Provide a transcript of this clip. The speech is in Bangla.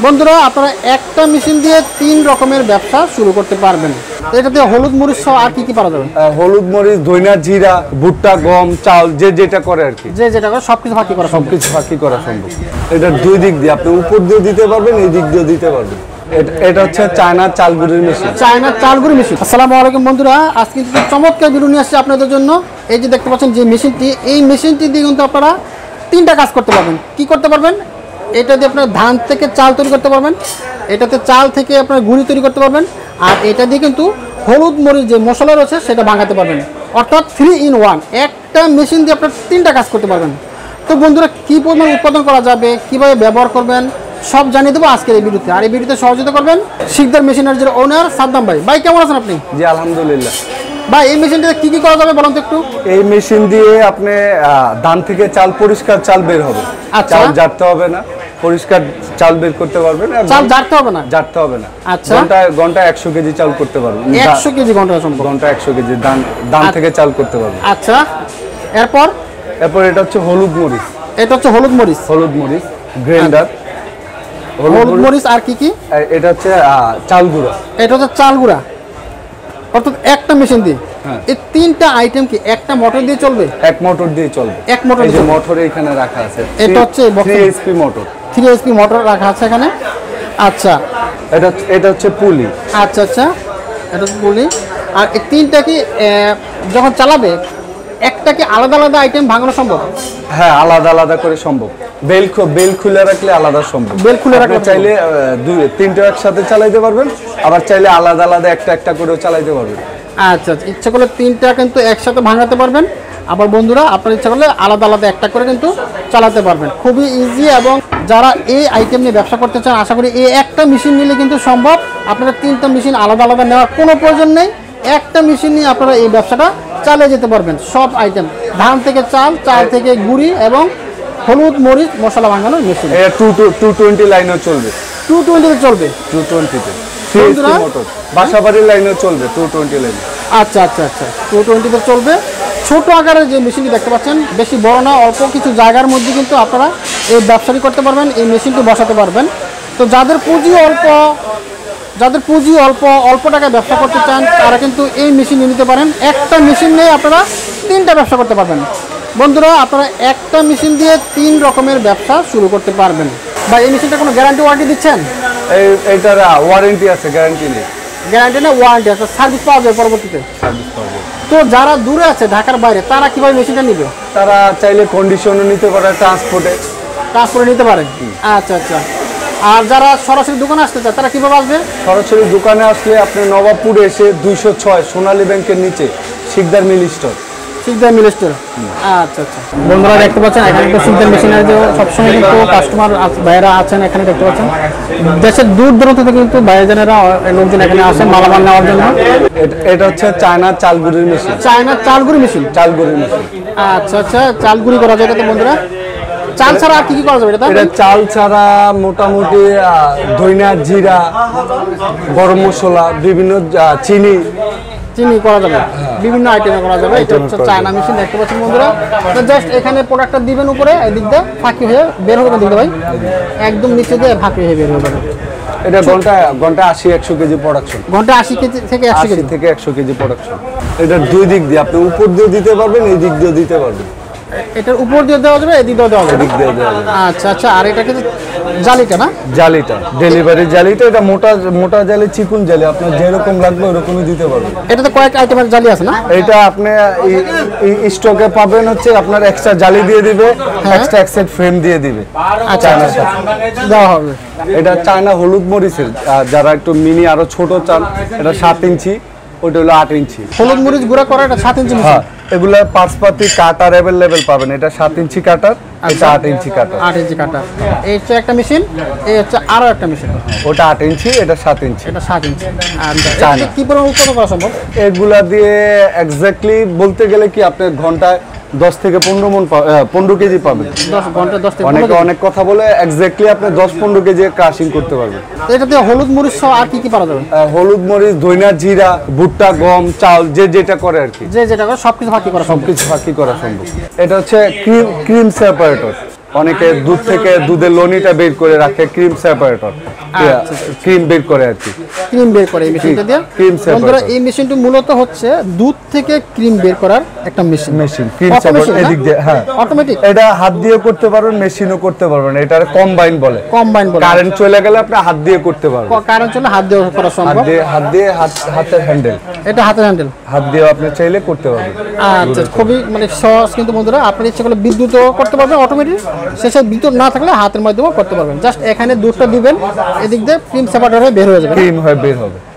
বন্ধুরা আপনারা একটা মেশিন দিয়ে 3 রকমের ব্যবসা শুরু করতে পারবেন। এটাতে হলুদ মরিচ সহ আর কি কি পাওয়া যাবে? হলুদ মরিচ, ধইনা, জিরা, ভুট্টা, গম, চাল, যে যেটা করে আর কি, যে যেটা করে সবকিছু ফাঁকি করা সম্ভব। এটা দুই দিক দিয়ে, আপনি উপর দিয়ে দিতে পারবেন, এই দিক দিয়ে দিতে পারবেন। এটা হচ্ছে চায়না চালগুড়ির মেশিন। চায়না চালগুড়ি মেশিন। আসসালামু আলাইকুম বন্ধুরা, আজকে কিন্তু চমৎকার ভিডিও নিয়ে আসছি আপনাদের জন্য। এই যে দেখতে পাচ্ছেন যে মেশিনটি, এই মেশিনটি দিয়ে কিন্তু আপনারা 3টা কাজ করতে পারবেন। কি করতে পারবেন? এটা দিয়ে আপনার ধান থেকে চাল তৈরি করতে পারবেন, এটাতে চাল থেকে আপনার গুঁড়ি তৈরি করতে পারবেন, আর এটা দিয়ে কিন্তু হলুদ মরিচ যে মশলা রয়েছে সেটা ভাঙাতে পারবেন। অর্থাৎ 3 in 1, একটা মেশিন দিয়ে আপনার 3টা কাজ করতে পারবেন। তো বন্ধুরা, কী পরিমাণ উৎপাদন করা যাবে, কীভাবে ব্যবহার করবেন, সব জানিয়ে দেবো আজকের এই ভিডিওতে। আর এই ভিডিওতে সহযোগিতা করবেন শিকদার মেশিনারিজের ওনার সাদ্দাম ভাই। ভাই কেমন আছেন আপনি? জি আলহামদুলিল্লাহ। ভাই এই মেশিনটাতে কি কি করা যাবে বলুন তো একটু। এই মেশিন দিয়ে আপনি ধান থেকে চাল, পরিষ্কার চাল বের হবে। আচ্ছা, চাল জারতে হবে না, পরিষ্কার চাল বের করতে পারবেন। চাল জারতে হবে না? জারতে হবে না। আচ্ছা, ঘন্টা 100 কেজি চাল করতে পারবেন। 100 কেজি ঘন্টা সম্ভব? ঘন্টা 100 কেজি ধান থেকে চাল করতে পারবেন। আচ্ছা, এরপর এটা হচ্ছে হলুদ মরিচ। এটা হচ্ছে হলুদ মরিচ গ্রাইন্ডার। হলুদ মরিচ আর কি কি? এটা হচ্ছে চাল গুঁড়া। এটা হচ্ছে চাল গুঁড়া। অর্থাৎ একটা মেশিন দিয়ে এই 3টা আইটেম কি একটা মোটর দিয়ে চলবে? এক মোটর দিয়ে চলবে। এক মোটর, এই যে মোটর এখানে রাখা আছে, এটা হচ্ছে 3 HP মোটর। 3 HP মোটর রাখা আছে এখানে। আচ্ছা, এটা হচ্ছে পুলি। আচ্ছা, এটা হচ্ছে পুলি। আর এই 3টা কি যখন চালাবে একটা কি আলাদা আলাদা আইটেম ভাঙানো সম্ভব? হ্যাঁ, আলাদা আলাদা করে সম্ভব। বেল খুলে রাখলে আলাদা সম্ভব। বেল খুলে রাখলে চাইলে 2-3টা একসাথে চালাইতে পারবেন, আবার চাইলে আলাদা আলাদা একটা করেও চালাইতে পারবেন। আচ্ছা, ইচ্ছা করলে 3টা কিন্তু একসাথে ভাঙাতে পারবেন, আবার বন্ধুরা আপনার ইচ্ছা করলে আলাদা আলাদা একটা করে কিন্তু চালাতে পারবেন। খুবই ইজি। এবং যারা এই আইটেম নিয়ে ব্যবসা করতে চান, আশা করি এই একটা মেশিন নিলে কিন্তু সম্ভব। আপনারা 3টা মেশিন আলাদা আলাদা নেওয়ার কোনো প্রয়োজন নেই। একটা মেশিন নিয়ে আপনারা এই ব্যবসাটা চালিয়ে যেতে পারবেন। সব আইটেম, ধান থেকে চাল, চাল থেকে গুঁড়ি এবং হলুদ মরিচ মশলা ভাঙানোর মেশিন। 220 লাইনও চলবে। 220 চলবে? 220-তে মোটর। বাসাবাড়ির লাইনও চলবে 220 লাইন। আচ্ছা, 220-তে চলবে। ছোট আকারের যে মেশিনটি দেখতে পাচ্ছেন, বেশি বড় না, অল্প কিছু জায়গার মধ্যে কিন্তু আপনারা এই ব্যবসাটি করতে পারবেন, এই মেশিনটি বসাতে পারবেন। তো যাদের পুঁজি অল্প টাকায় ব্যবসা করতে চান, তারা কিন্তু এই মেশিন নিয়ে নিতে পারেন। একটা মেশিন নিয়ে আপনারা 3টা ব্যবসা করতে পারবেন। বন্ধুরা, আপনারা একটা মেশিন দিয়ে 3 রকমের ব্যবসা শুরু করতে পারবেন। ভাই এই মেশিনটা কোনো গ্যারান্টি ওয়ারেন্টি দিচ্ছেন? এইটার ওয়ারেন্টি আছে, গ্যারান্টি নেই। গ্যারান্টি না, ওয়ারেন্টি আছে। সার্ভিস পাওয়া যায় পরবর্তীতে? সার্ভিস পাওয়া যায়। তো যারা দূরে আছে, ঢাকার বাইরে, তারা কিভাবে মেশিনটা নিবে? তারা চাইলে কন্ডিশনও নিতে পারে, ট্রান্সপোর্টে নিতে পারে। আচ্ছা, আর যারা সরাসরি দোকানে আসতে চায় তারা কিভাবে আসবে? সরাসরি দোকানে আসলে আপনি নবাবপুরে এসে 206 সোনালী ব্যাংকের নিচে শিকদার মিল স্টোর। আচ্ছা, বন্ধুরা দেখতে পাচ্ছেন এখানে তো শিকদার মেশিনারি সবসময় কিন্তু কাস্টমার ভাইয়েরা আছেন। এখানে দেখতে পাচ্ছেন দেশের দূর দূরান্ত থেকে কিন্তু ভাইজানেরা লোকজন এখানে আসেন মালামাল নেওয়ার জন্য। এটা হচ্ছে চায়না চালগুড়ির মেশিন। চায়না চালগুড়ি মেশিন। আচ্ছা, চালগুড়ি করা যায় এটাতে। বন্ধুরা, চাল ছাড়া আর কি কি করা যাবে? এটা চাল ছাড়া মোটামুটি ধইনা, জিরা, গরম মশলা, বিভিন্ন চিনি করা যাবে, বিভিন্ন আইটেমে করা যাবে। এটা হচ্ছে চায়না মেশিন দেখতে পাচ্ছেন বন্ধুরা। তো জাস্ট এখানে প্রোডাক্টটা দিবেন উপরে, এদিক দিয়ে ফাঁকি হয়ে বের হবে। দিতে ভাই একদম নিচে দিয়ে ফাঁকি হয়ে বের হবে। এটা ঘন্টা 80-100 কেজি প্রোডাকশন। ঘন্টা 80 কেজি থেকে 100 কেজি প্রোডাকশন। এটা দুই দিক দিয়ে, আপনি উপর দিয়ে দিতে পারবেন, এই দিক দিয়ে দিতে পারবেন। এটার উপর দিয়ে দেওয়া যাবে, এদিক দিয়ে দেওয়া যাবে। আচ্ছা, আর এটা কিন্তু জালিটা না? জালিটা, ডেলিভারি জালিটা। এটা মোটা জালি, চিকুন জালি, আপনার যেরকম লাগবে ওরকমই দিতে পারবেন। এটাতে কয়েক আইটেমের জালি আছে না? এটা আপনি স্টকে পাবেন হচ্ছে আপনার এক্সট্রা জালি দিয়ে দিবে, এক্সট্রা এক্সেট ফ্রেম দিয়ে দিবে। আচ্ছা, দেওয়া হবে। এটা চায়না হলুদ মরিচের, যারা একটু মিনি আরো ছোট চান, এটা 7 ইঞ্চি, ওটা হলো 8 ইঞ্চি। হলুদ মরিচ গুঁড়া করা এটা 7 ইঞ্চি। এগুলা পাঁচপাতি কাটার অ্যাভেলেবেল পাবেন। এটা 7 ইঞ্চি কাটার, এটা 8 ইঞ্চি কাটার। 8 ইঞ্চি কাটার। এই হচ্ছে একটা মেশিন, এই হচ্ছে আরো একটা মেশিন। ওটা 8 ইঞ্চি, এটা 7 ইঞ্চি। এটা 7 ইঞ্চি। আচ্ছা, কি পরিমাণ উৎপাদন করা সম্ভব? এগুলা দিয়ে এক্স্যাক্টলি বলতে গেলে কি আপনি ঘন্টায় 10 থেকে 15 কেজি পাবেন। 10 ঘন্টা 10 থেকে অনেক কথা বলে এক্স্যাক্টলি আপনি 10-15 কেজি ক্রাশিং করতে পারবেন। এটাতে হলুদ মরিচ সহ আর কি কি পাওয়া যাবে? হলুদ মরিচ, ধইনা, জিরা, ভুট্টা, গম, চাল, যে যেটা করে আর কি, যে যেটা করে সবকিছু ফাঁকি করা সম্ভব। এটা হচ্ছে ক্রিম সেপারেটর। অনেকে দুধ থেকে দুধের লনিটা বের করে রাখে, ক্রিম সেপারেটর, ক্রিম বের করে আর কি, ক্রিম বের করে এই মেশিনটা দিয়ে। বন্ধুরা এই মেশিনটি মূলত হচ্ছে দুধ থেকে ক্রিম বের করার একটা মেশিন। ক্রিম সেপারেটর এদিক দিয়ে, হ্যাঁ অটোমেটিক। এটা হাত দিয়ে করতে পারবেন, মেশিনও করতে পারবেন। এটা কম্বাইন বলে। কারেন্ট চলে গেলে আপনি হাত দিয়ে করতে পারবেন। কারেন্ট চলে হাত দিয়ে করা সম্ভব। হাতের হ্যান্ডেল, এটা হাতের হ্যান্ডেল, হাত দিয়ে আপনি চাইলে করতে পারবেন। আচ্ছা, খুবই মানে সহজ কিন্তু বন্ধুরা। আপনার ইচ্ছা করলে বিদ্যুৎও করতে পারবেন অটোমেটিক, শেষে বিদ্যুৎ না থাকলে হাতের মাধ্যমেও করতে পারবেন। জাস্ট এখানে দুধটা দিবেন, এদিক দিয়ে ক্রিম সেপারেটর হয়ে বের হয়ে যাবে, ক্রিম হয়ে বের হবে।